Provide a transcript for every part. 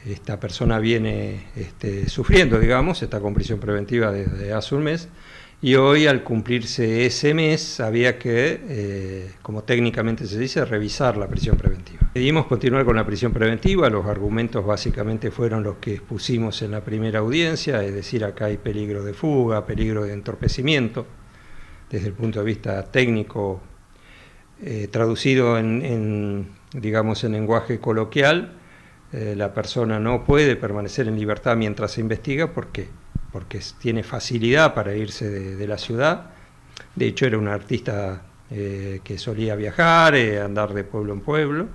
esta persona viene sufriendo, digamos, está con prisión preventiva desde hace un mes, y hoy al cumplirse ese mes había que, como técnicamente se dice, revisar la prisión preventiva. Decidimos continuar con la prisión preventiva, los argumentos básicamente fueron los que expusimos en la primera audiencia, es decir, acá hay peligro de fuga, peligro de entorpecimiento, desde el punto de vista técnico, traducido digamos, en lenguaje coloquial, la persona no puede permanecer en libertad mientras se investiga porque tiene facilidad para irse de la ciudad. De hecho, era un artista que solía viajar, andar de pueblo en pueblo,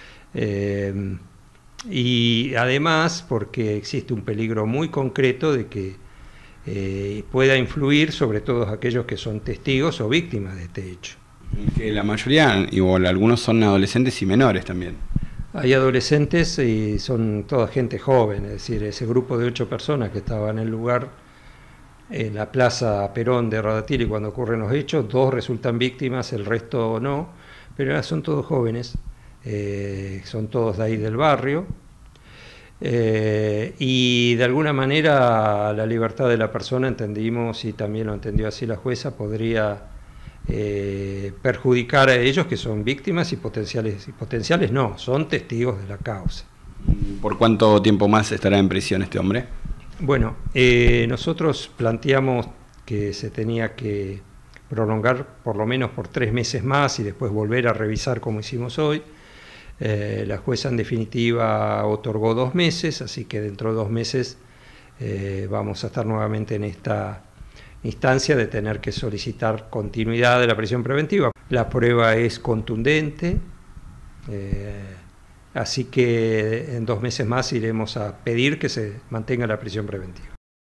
y además porque existe un peligro muy concreto de que pueda influir sobre todos aquellos que son testigos o víctimas de este hecho. Que la mayoría, igual algunos son adolescentes y menores también. Hay adolescentes y son toda gente joven, es decir, ese grupo de 8 personas que estaba en el lugar, en la plaza Perón de Radatili cuando ocurren los hechos, 2 resultan víctimas, el resto no, pero son todos jóvenes, son todos de ahí del barrio, y de alguna manera la libertad de la persona, entendimos, y también lo entendió así la jueza, podría perjudicar a ellos que son víctimas y potenciales no, son testigos de la causa. ¿Por cuánto tiempo más estará en prisión este hombre? Bueno, nosotros planteamos que se tenía que prolongar por lo menos por 3 meses más y después volver a revisar como hicimos hoy. La jueza en definitiva otorgó 2 meses, así que dentro de 2 meses vamos a estar nuevamente en esta instancia de tener que solicitar continuidad de la prisión preventiva. La prueba es contundente, así que en 2 meses más iremos a pedir que se mantenga la prisión preventiva.